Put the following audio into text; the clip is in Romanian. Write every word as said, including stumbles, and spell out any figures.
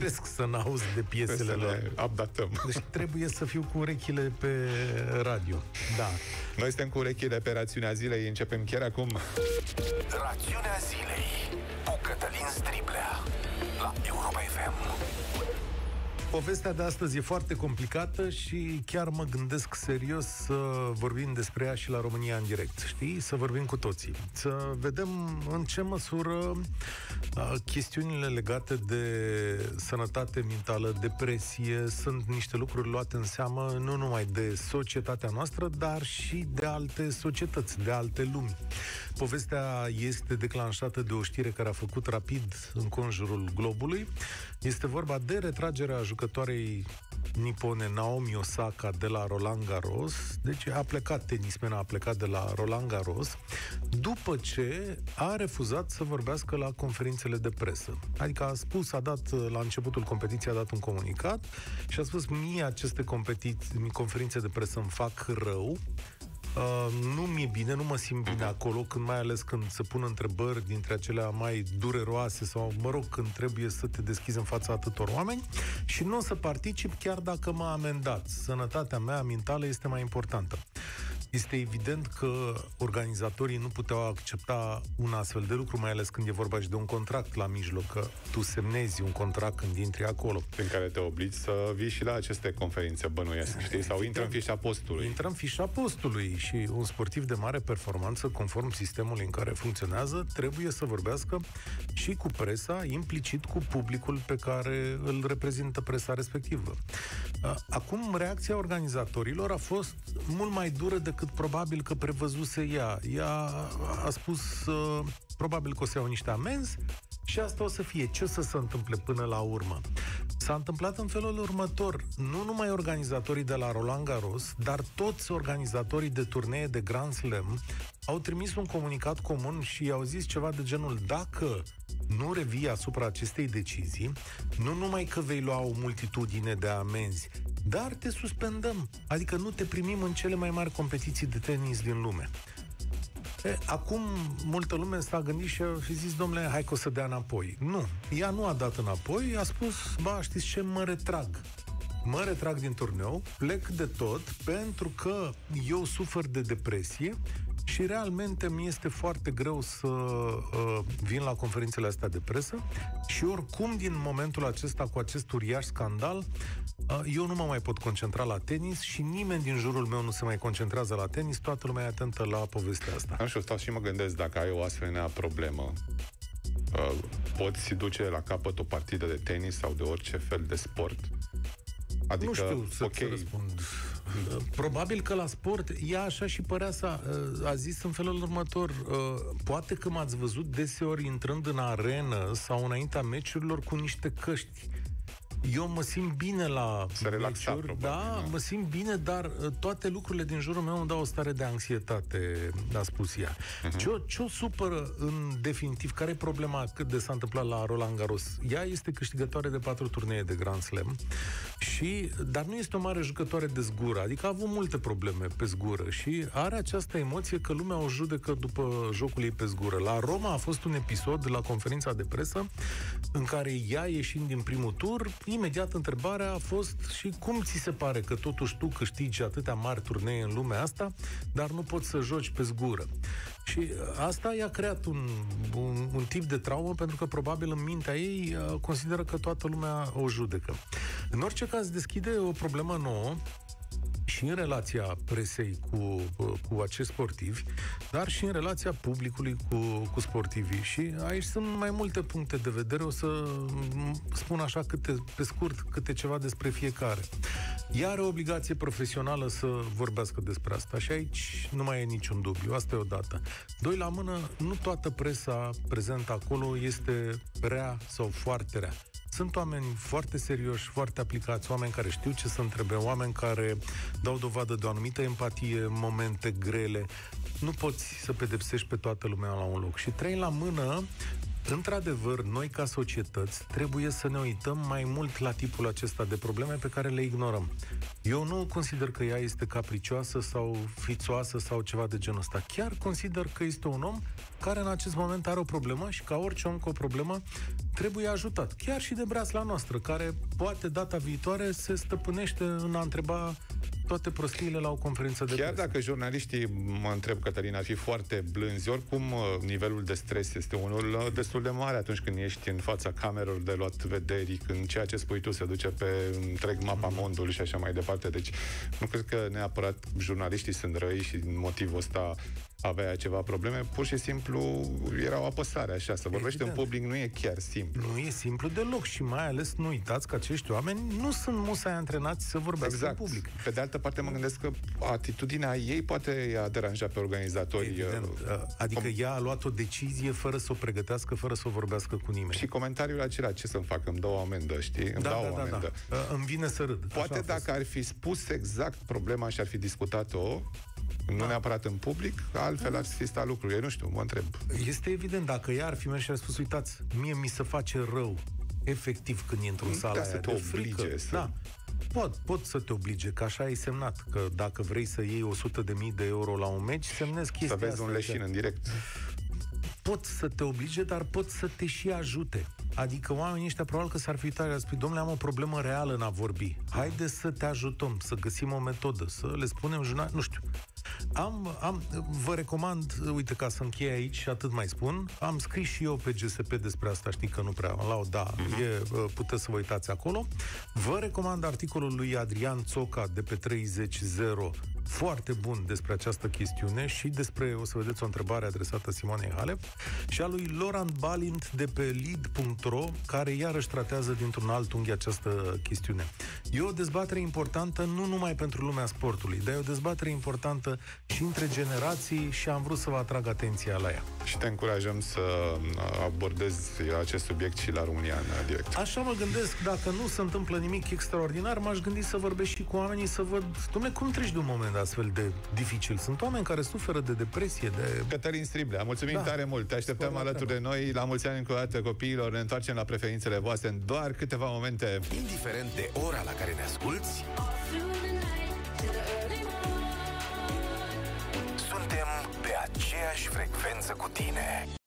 cresc să n-auzi de piesele lor. Updatăm. Deci trebuie să fiu cu urechile pe radio. Da. Noi suntem cu urechile pe rațiunea zilei. Începem chiar acum. Rațiunea zilei cu Cătălin Striblea la Europa F M. Povestea de astăzi e foarte complicată și chiar mă gândesc serios să vorbim despre ea și la România în direct, știi? Să vorbim cu toții. Să vedem în ce măsură a, chestiunile legate de sănătate mentală, depresie, sunt niște lucruri luate în seamă nu numai de societatea noastră, dar și de alte societăți, de alte lumi. Povestea este declanșată de o știre care a făcut rapid înconjurul globului. Este vorba de retragerea jucătoarei nipone Naomi Osaka de la Roland Garros. Deci a plecat, tenismena a plecat de la Roland Garros după ce a refuzat să vorbească la conferințele de presă. Adică a spus, a dat la începutul competiției, a dat un comunicat și a spus: mie aceste competiții, conferințe de presă îmi fac rău. Uh, nu mi-e bine, nu mă simt bine acolo, când mai ales când se pun întrebări dintre acelea mai dureroase sau, mă rog, când trebuie să te deschizi în fața atâtor oameni, și nu o să particip chiar dacă m-a amendat. Sănătatea mea mentală este mai importantă. Este evident că organizatorii nu puteau accepta un astfel de lucru, mai ales când e vorba și de un contract la mijloc, că tu semnezi un contract când intri acolo. Prin care te obligi să vii și la aceste conferințe, bănuiesc, știi? Sau intră în fișa postului. Intră în fișa postului și un sportiv de mare performanță, conform sistemului în care funcționează, trebuie să vorbească și cu presa, implicit cu publicul pe care îl reprezintă presa respectivă. Acum, reacția organizatorilor a fost mult mai dură decât probabil că prevăzuse ea. Ea a spus uh, probabil că o să iau niște amenzi și asta o să fie. Ce o să se întâmple până la urmă? S-a întâmplat în felul următor. Nu numai organizatorii de la Roland Garros, dar toți organizatorii de turnee de Grand Slam au trimis un comunicat comun și i-au zis ceva de genul: dacă nu revii asupra acestei decizii, nu numai că vei lua o multitudine de amenzi, dar te suspendăm. Adică nu te primim în cele mai mari competiții de tenis din lume. E, acum multă lume s-a gândit și a zis: domnule, hai că o să dea înapoi. Nu, ea nu a dat înapoi, a spus: ba, știți ce, mă retrag. Mă retrag din turneu, plec de tot, pentru că eu sufăr de depresie și realmente mi este foarte greu să uh, vin la conferințele astea de presă și oricum din momentul acesta, cu acest uriaș scandal, uh, eu nu mă mai pot concentra la tenis și nimeni din jurul meu nu se mai concentrează la tenis, toată lumea e atentă la povestea asta. Nu știu, stau și mă gândesc, dacă ai o asemenea problemă, uh, poți duce la capăt o partidă de tenis sau de orice fel de sport? Adică, nu știu să okay. răspund. Probabil că la sport, ea așa și părea să a zis în felul următor: poate că m-ați văzut deseori intrând în arenă sau înaintea meciurilor cu niște căști. Eu mă simt bine la meciuri, da, mă simt bine, dar toate lucrurile din jurul meu îmi dau o stare de anxietate, a spus ea. Uh-huh. Ce-o, ce-o supără în definitiv? Care e problema cât de s-a întâmplat la Roland Garros? Ea este câștigătoare de patru turnee de Grand Slam, și, dar nu este o mare jucătoare de zgură, adică a avut multe probleme pe zgură și are această emoție că lumea o judecă după jocul ei pe zgură. La Roma a fost un episod la conferința de presă în care ea, ieșind din primul tur, imediat întrebarea a fost: și cum ți se pare că totuși tu câștigi atâtea mari turnee în lumea asta, dar nu poți să joci pe zgură? Și asta i-a creat un, un, un tip de traumă, pentru că probabil în mintea ei consideră că toată lumea o judecă. În orice caz, deschide o problemă nouă și în relația presei cu, cu acești sportivi, dar și în relația publicului cu, cu sportivii. Și aici sunt mai multe puncte de vedere, o să spun așa câte, pe scurt câte ceva despre fiecare. Ea are o obligație profesională să vorbească despre asta și aici nu mai e niciun dubiu, asta e o dată. Doi la mână, nu toată presa prezentă acolo este rea sau foarte rea. Sunt oameni foarte serioși, foarte aplicați, oameni care știu ce să întrebe, oameni care dau dovadă de o anumită empatie în momente grele. Nu poți să pedepsești pe toată lumea la un loc. Și trei la mână, într-adevăr, noi ca societăți trebuie să ne uităm mai mult la tipul acesta de probleme pe care le ignorăm. Eu nu consider că ea este capricioasă sau fițoasă sau ceva de genul ăsta. Chiar consider că este un om care în acest moment are o problemă și ca orice om cu o problemă trebuie ajutat. Chiar și de breasla noastră, care poate data viitoare se stăpânește în a întreba toate prostiile la o conferință de Chiar presă. dacă jurnaliștii, mă întreb, Cătălin, ar fi foarte blânzi, oricum nivelul de stres este unul destul de mare atunci când ești în fața camerelor de luat vederi, când ceea ce spui tu se duce pe întreg mapamondul și așa mai departe. Deci nu cred că neapărat jurnaliștii sunt răi și din motivul ăsta avea ceva probleme, pur și simplu era o apăsare așa, să vorbești Evident. în public nu e chiar simplu. Nu e simplu deloc și mai ales nu uitați că acești oameni nu sunt musai antrenați să vorbească exact. în public. Pe de altă parte mă gândesc că atitudinea ei poate i-a deranjat pe organizatori. Evident. Adică com- ea a luat o decizie fără să o pregătească, fără să o vorbească cu nimeni. Și comentariul acela, ce să-mi fac? Îmi dau o amendă, știi? Îmi da, dau da, o amendă. Da, da. Îmi vine să râd. Poate dacă ar fi spus exact problema și ar fi discutat-o, nu da. neapărat în public, altfel ar fi stat lucrul. Eu nu știu, mă întreb. Este evident, dacă ea ar fi mers și ar spus, uitați, mie mi se face rău, efectiv, când intru în sala aia aia, să te oblige să... Da. Pot, pot să te oblige, că așa ai semnat, că dacă vrei să iei o sută de mii de euro la un meci, semnezi chestia asta. Să vezi asta, un leșin în direct. Pot să te oblige, dar pot să te și ajute. Adică oamenii ăștia probabil că s-ar fi uitat și ar spune, domnule, am o problemă reală în a vorbi. Haide să te ajutăm, să găsim o metodă, să le spunem jurnal, nu știu. Am, am, vă recomand, uite, ca să închei aici și atât mai spun, am scris și eu pe G S P despre asta, știi că nu prea la o da, mm-hmm. e, puteți să vă uitați acolo. Vă recomand articolul lui Adrian Țoca de pe treizeci zero, foarte bun despre această chestiune și despre, o să vedeți o întrebare adresată Simonei Halep, și a lui Laurent Balint de pe lead punct ro, care iarăși tratează dintr-un alt unghi această chestiune. E o dezbatere importantă nu numai pentru lumea sportului, dar e o dezbatere importantă și între generații și am vrut să vă atrag atenția la ea. Și te încurajăm să abordezi acest subiect și la România în direct. Așa mă gândesc, dacă nu se întâmplă nimic extraordinar, m-aș gândi să vorbesc și cu oamenii, să văd, dom'le, cum treci de un moment astfel de dificil. Sunt oameni care suferă de depresie, de... Cătălin Striblea, mulțumim da. tare mult. Te așteptăm Spor alături de noi. La mulți ani încă o dată copiilor. Ne întoarcem la preferințele voastre în doar câteva momente. Indiferent de ora la care ne asculți, suntem pe aceeași frecvență cu tine.